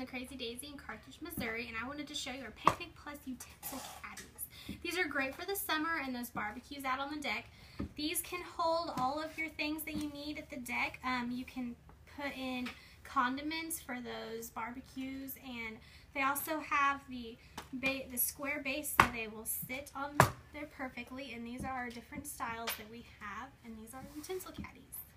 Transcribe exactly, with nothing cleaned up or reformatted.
the Crazy Daisy in Carthage, Missouri, and I wanted to show you our Picnic Plus Utensil Caddies. These are great for the summer and those barbecues out on the deck. These can hold all of your things that you need at the deck. Um, you can put in condiments for those barbecues, and they also have the ba the square base so they will sit on there perfectly, and these are our different styles that we have, and these are utensil caddies.